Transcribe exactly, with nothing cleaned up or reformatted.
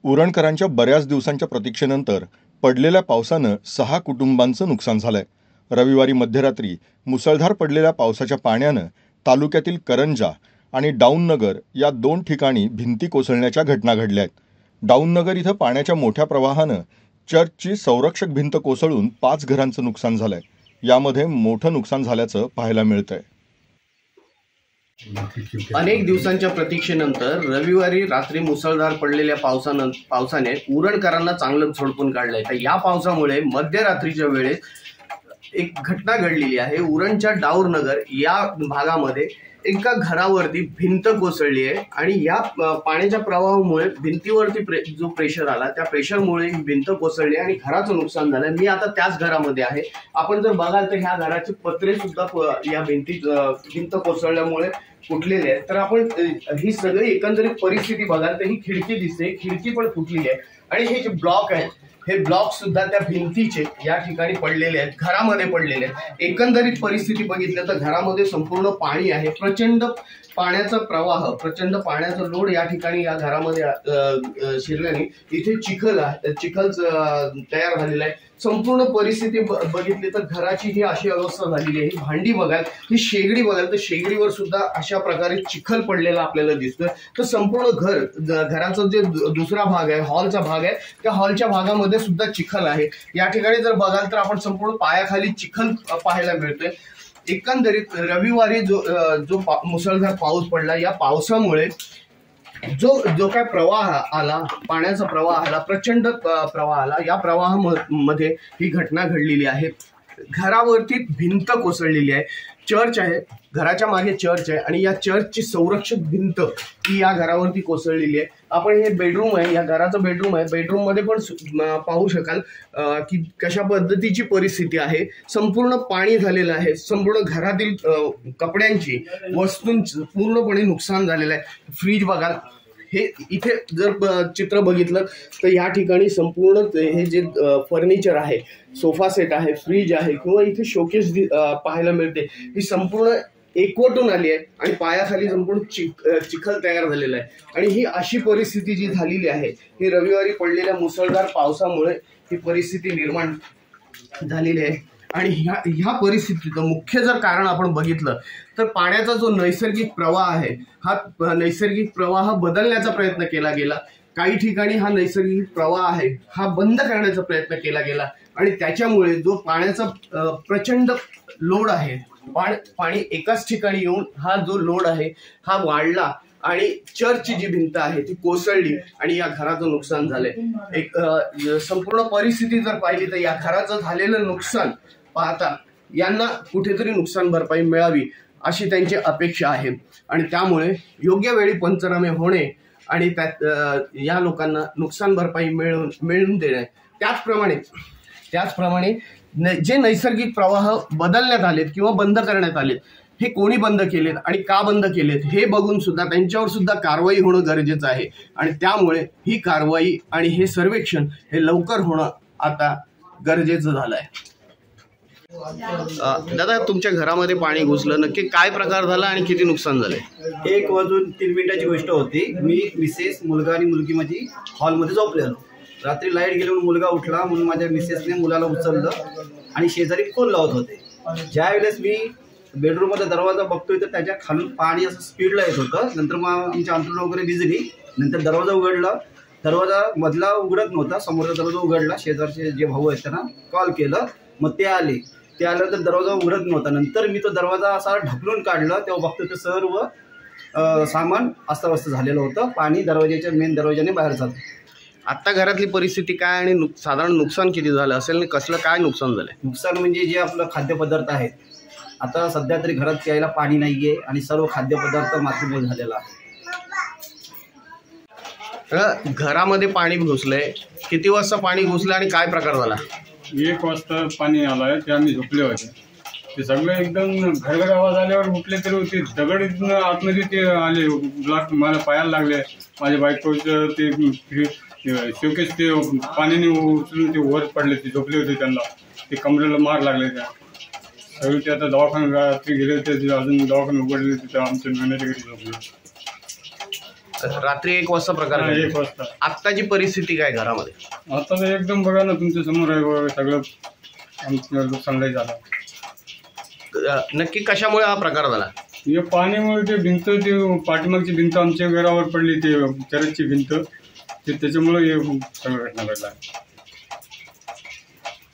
उरणकरांच्या बऱ्याच दिवसांच्या प्रतीक्षेनंतर पडलेल्या पावसानं सहा कुटुंबांचं नुकसान झालंय। रविवारी मध्यरात्री मुसळधार पडलेल्या पावसाच्या पाण्यानं तालुक्यातील करंजा आणि डाऊननगर या दोन ठिकाणी भिंती कोसळण्याच्या घटना घडल्या आहेत। डाऊननगर इथं पाण्याच्या मोठ्या प्रवाहानं चर्चची संरक्षक भिंत कोसळून पाच घरांचं नुकसान झालंय। यामध्ये मोठं नुकसान झाल्याचं पाहायला मिळतंय। अनेक दिवसांच्या प्रतीक्षेनंतर रविवारी रात्री मुसळधार पडलेल्या पावसानं पावसाने उरणकरांना चांगलं झोडपून काढलंय। तर या पावसामुळे मध्यरात्रीच्या वेळेस एक घटना घडलेली आहे। उरणच्या डाऊननगर या भागामध्ये एका घरावरती भिंत कोसळली आहे आणि या पाण्याच्या प्रवाहामुळे भिंतीवरती प्रे, जो प्रेशर आला त्या प्रेशरमुळे ही भिंत कोसळली आणि घराचं नुकसान झालं। मी आता त्याच घरामध्ये आहे। आपण जर बघाल तर ह्या घराचे पत्रे सुद्धा या भिंती भिंत कोसळल्यामुळे फुटलेले आहेत। तर आपण ही सगळी एकंदरीत परिस्थिती बघाल तर ही खिडकी दिसते, खिडकी पण फुटलेली आहे आणि हे जे ब्लॉक आहेत हे ब्लॉक सुद्धा त्या भिंतीचे या ठिकाणी पडलेले आहेत, घरामध्ये पडलेले आहेत। एकंदरीत परिस्थिती बघितलं तर घरामध्ये संपूर्ण पाणी आहे, प्रचंड पाण्याचा प्रवाह, प्रचंड पाण्याचा लोड या ठिकाणी या घरामध्ये शिरल्याने इथे चिखल चिखल तयार झालेला आहे। संपूर्ण परिस्थिती बघितली तर घराची ही अशी अवस्था झालेली आहे। ही भांडी बघाल, ही शेगडी बघाल तर शेगडीवर सुद्धा अशा प्रकारे चिखल पडलेला आपल्याला दिसतोय। तर संपूर्ण घर घराचा जे दुसरा भाग आहे, हॉलचा भाग आहे, त्या हॉलच्या भागामध्ये सुद्धा चिखल आहे। या ठिकाणी जर बघाल तर आपण संपूर्ण पायाखाली चिखल पाहायला मिळतोय। एकंदरीत रविवारी जो जो मुसळधार पाऊस पडला, या पावसामुळे जो जो काय प्रवाह आला, पाण्याचा प्रवाह आला, प्रचंड प्रवाह आला, या प्रवाहामध्ये ही घटना घडलेली आहे। घरावरती भिंत कोसळलेली आहे, चर्च आहे, घराच्या मागे चर्च आहे आणि या चर्चची संरक्षक भिंत ही या घरावरती कोसळलेली आहे। आपण हे बेडरूम आहे, या घराचं बेडरूम आहे, बेडरूम मध्ये पण पाहू शकाल की कशा पद्धतीची परिस्थिती आहे। संपूर्ण पाणी झालेलं आहे, संपूर्ण घरातील कपड्यांची वस्तूंचं पूर्णपणे नुकसान झालेलं आहे। फ्रीज बघाल, हे इथे जर चित्र बघितलं तर या ठिकाणी संपूर्ण हे जे फर्निचर आहे, सोफा सेट आहे, फ्रीज आहे किंवा इथे शोकेस पाहायला मिळते, ही संपूर्ण एकवटून आली आहे आणि पायाखाली संपूर्ण चिख चिखल तयार झालेला आहे। आणि ही अशी परिस्थिती जी झालेली आहे ही रविवारी पडलेल्या मुसळधार पावसामुळे ही परिस्थिती निर्माण झालेली आहे। आणि ह्या ह्या परिस्थितीचं मुख्य जर कारण आपण बघितलं तर पाण्याचा जो नैसर्गिक प्रवाह आहे, हा नैसर्गिक प्रवाह बदलण्याचा प्रयत्न केला गेला। काही ठिकाणी हा नैसर्गिक प्रवाह आहे हा बंद करण्याचा प्रयत्न केला गेला आणि त्याच्यामुळे जो पाण्याचा प्रचंड लोड आहे, पाणी एकाच ठिकाणी येऊन हा जो लोड आहे हा वाढला आणि चर्चची जी भिंत आहे ती कोसळली आणि या घराचं नुकसान झालंय। एक संपूर्ण परिस्थिती जर पाहिली तर या घराचं झालेलं नुकसान पाहता यांना कुठेतरी नुकसान भरपाई मिळावी अशी त्यांची अपेक्षा आहे आणि त्यामुळे योग्य वेळी पंचनामे होणे आणि त्यात या लोकांना नुकसान भरपाई मिळवून मिळवून देणे, त्याचप्रमाणे त्याचप्रमाणे जे नैसर्गिक प्रवाह बदलण्यात आलेत किंवा बंद करण्यात आलेत हे कोणी बंद केलेत आणि का बंद केलेत हे बघून सुद्धा त्यांच्यावर सुद्धा कारवाई होणं गरजेचं आहे आणि त्यामुळे ही कारवाई आणि हे सर्वेक्षण हे लवकर होणं आता गरजेचं झालं आहे। दादा, तुमच्या घरामध्ये पाणी घुसलं, नक्की काय प्रकार झाला आणि किती नुकसान झालंय? एक वाजून तीन मिनिटाची गोष्ट होती। मी मिसेस, मुलगा आणि मुलगी माझी हॉलमध्ये झोपलेलो। रात्री लाईट गेली म्हणून मुलगा उठला म्हणून माझ्या मिसेसने मुलाला उचललं आणि शेजारी फोन लावत होते। ज्या वेळेस मी बेडरूममध्ये दरवाजा बघतोय तर त्याच्या खालून पाणी असं स्पीडला येत होतं। नंतर मग आमच्या अंतरुण वगैरे भिजली, नंतर दरवाजा उघडला, दरवाजा मधला उघडत नव्हता, समोरचा दरवाजा उघडला, शेजारचे जे भाऊ आहेत त्यांना कॉल केलं, मग ते आले, ते आलं तर दरवाजा उघडत नव्हता। नंतर मी तो दरवाजा असा ढकलून काढला, तेव्हा बघतो ते सर्व सामान अस्ताव्यस्त झालेलं होतं, पाणी दरवाजाच्या मेन दरवाजाने बाहेर जातं। आता घरातली परिस्थिती काय आणि नुक साधारण नुकसान किती झालं असेल आणि कसलं काय नुकसान झालंय? नुकसान म्हणजे जे आपलं खाद्यपदार्थ आहेत, आता सध्या तरी घरात प्यायला पाणी नाहीये आणि सर्व खाद्यपदार्थ मातीमोल झालेला आहे। घरामध्ये पाणी घुसलंय, किती वाजता पाणी घुसलं आणि काय प्रकार झाला? एक वाजता पाणी आलाय, ते आम्ही झोपले होते, ते सगळे एकदम घरघर आवाज आल्यावर उठले तरी होते दगड इथून आतमध्ये ते आले, ब्लॉक मला पायाला लागले, माझ्या बायकोचं ते शोकेस ते पाण्याने उचलून ते वर पडले, ते झोपले होते, त्यांना ते कमरेला मार लागले, त्या सगळे ते आता दवाखान्यात गेले, ते अजून दवाखाने उघडले, तिथं आमच्या मेहनती घरी झोपले। रात्री एक वाजता प्रकार हा, घडला. एक वाजता. आत्ताची परिस्थिती काय घरामध्ये? आता तर एकदम बघा ना तुमच्या समोर आहे बघा, सगळं आमचं नुकसानदायी झालं. अ, नक्की कशामुळे हा प्रकार झाला? हे पाण्यामुळे ते भिंत ते पाठीमागची भिंत आमच्या घरावर पडली, ते चरसची भिंत, ते त्याच्यामुळे हे सगळं घटना घडला.